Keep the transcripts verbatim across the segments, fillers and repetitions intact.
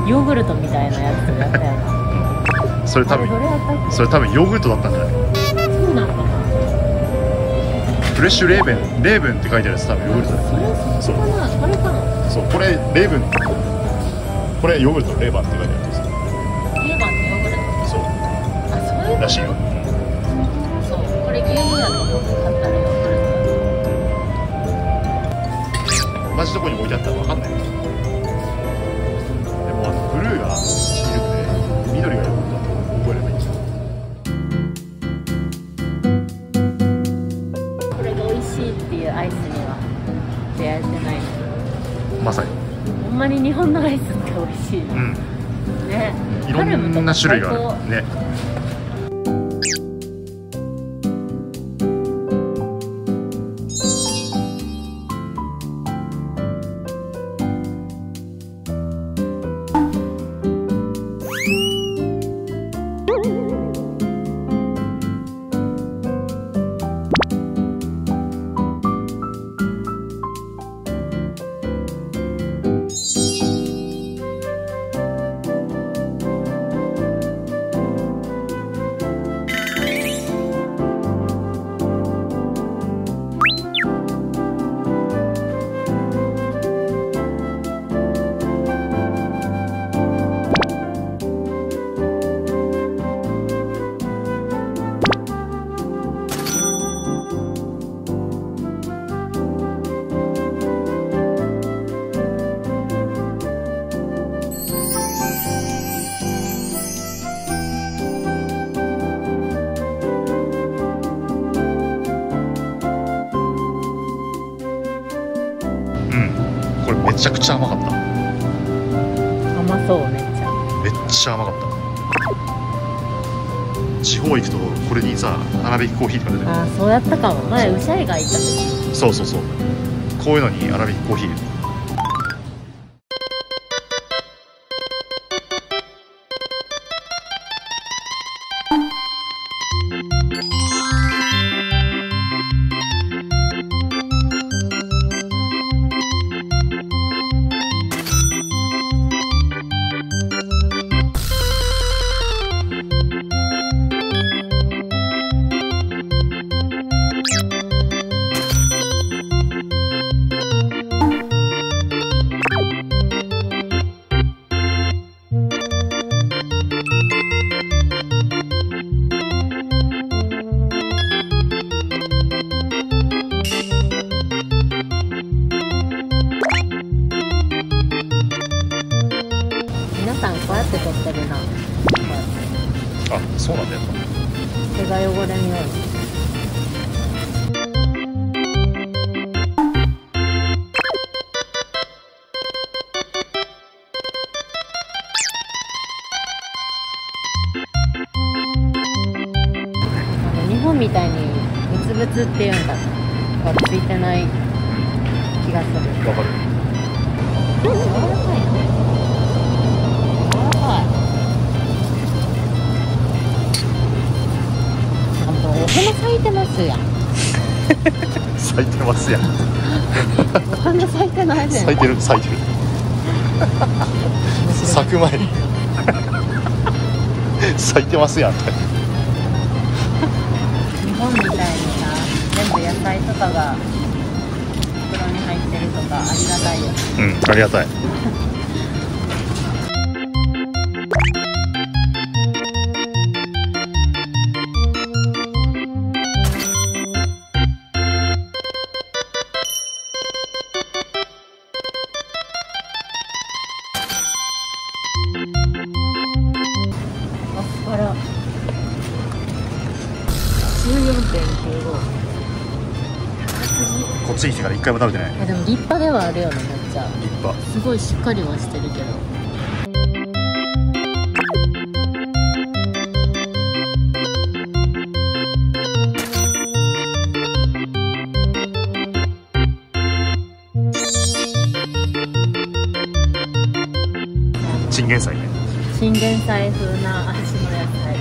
ヨーグルトみたいなやつやったよな。 それ多分それ多分ヨーグルトだったんじゃない？ そうなのかな。 フレッシュレーベンレーベンって書いてあるやつ多分ヨーグルトだよ。 それかな、あれかな。 そう、これレーベン、これヨーグルトレーバンって書いてあるんですよ。 レーバンってヨーグルト。 そうあ、そういうらしいよ。 そう、これ牛乳やと思って買ったらヨーグルト。 同じとこに置いてあったら分かんない。でもあのブルーがミルクで緑がヨーグルトだと覚えればいいんですよ。 これが美味しいっていうアイスには出会えてない。 まさにほんまに日本のアイスって美味しい。 うんね、 いろんな種類があるね。めちゃくちゃ甘かった。 甘そう、めっちゃめっちゃ甘かった。地方行くとこれにさ、粗挽きコーヒーとか出てくる。 ああ、そうやったかも。前ウシャイがいた時。 そうそうそう、こういうのに粗挽きコーヒー。 皆さんこうやって撮ってるな。 あ、そうなんだよ。 手が汚れんように。日本みたいにブツブツっていうんだがついてない気がする。 わかる。 柔らかいな。柔らかい。あ、もうお花咲いてますやん。 咲いてますやん。 お花咲いてないじゃん。 咲いてる、咲いてる。咲く前に咲いてますやんって。 日本みたいにさ、全部野菜とかが袋に入ってるとかありがたいよ。 うん、ありがたい。 アスパラじゅうよんてんきゅうご。 こっちに来てから一回も食べてない。 あ、でも立派ではあるよね、めっちゃ。 立派。 すごいしっかりはしてるけど。 チンゲン菜ね。 チンゲン菜風な味の野菜。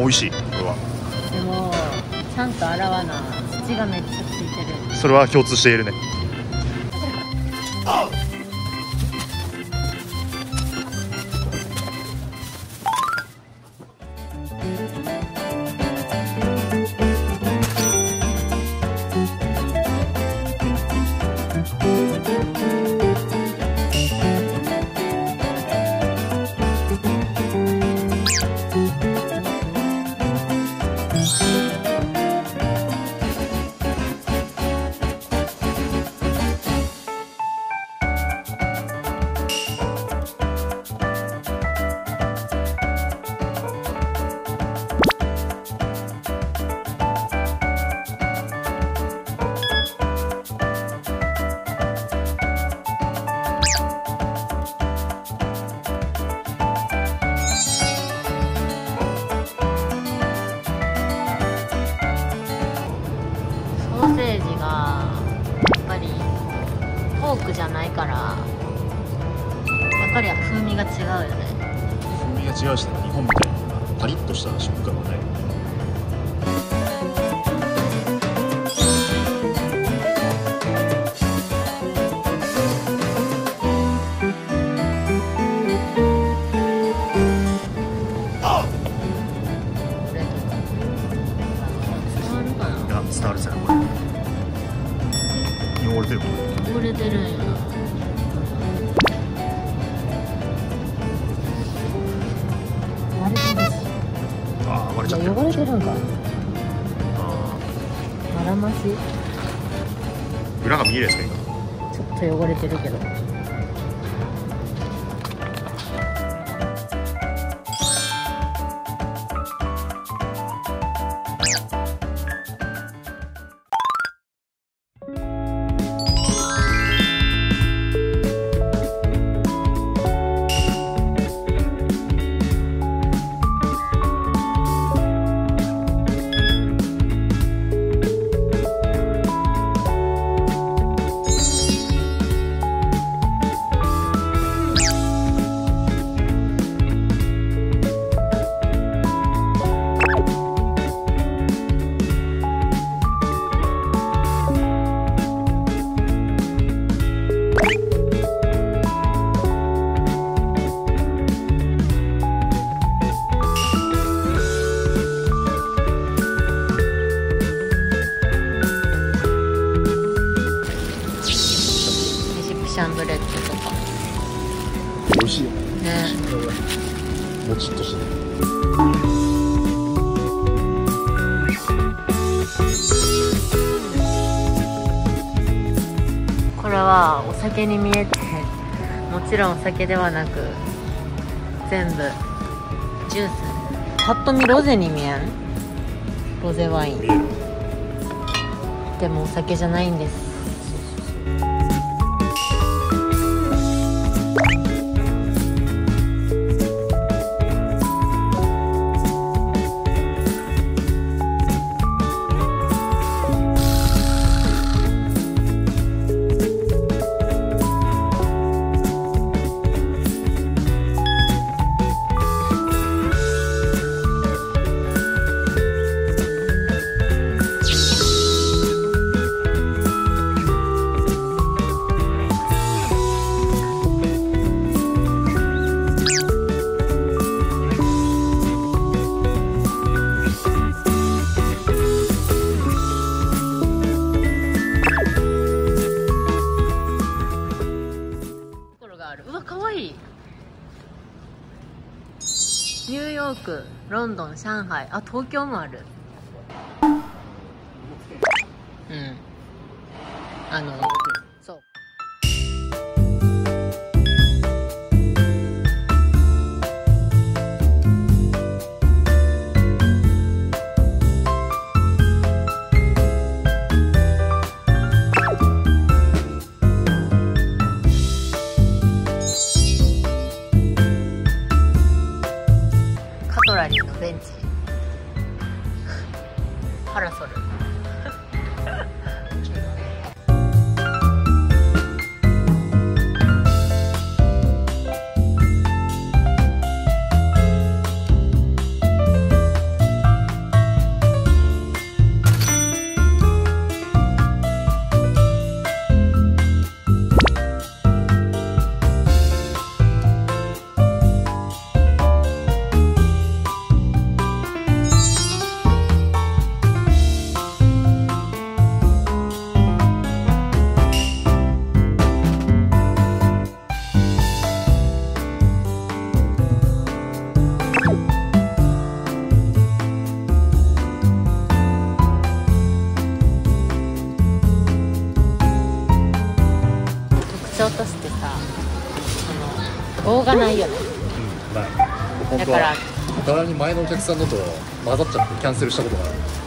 美味しい。これはでもちゃんと洗わな土がめっちゃついてる。 それは共通しているね。 ソーセージがやっぱりポークじゃないからやっぱり風味が違うよね。 風味が違うし、日本みたいなパリッとした食感がない。伝わるじゃんこれ。汚れてるもん。 汚れてるんやな。割れてるし。 ああ割れちゃってる。 汚れてるんか。 ああらまし。 あ裏が見えるやつがいいか。 ちょっと汚れてるけど。シャンブレッドとか美味しいよね。 ね。 もちっとしてる。 これはお酒に見えてもちろんお酒ではなく全部ジュース。ぱっと見ロゼに見えん？ロゼワイン。 見える。 でもお酒じゃないんです。うわ、かわいい。ニューヨーク、ロンドン、上海、あ、東京もある。うん。あの、そう。カトラリーのベンチ、パラソル。 してさ、その動画ないよね。 うん、ない。本当はだからたまに前のお客さんのと混ざっちゃってキャンセルしたことがある。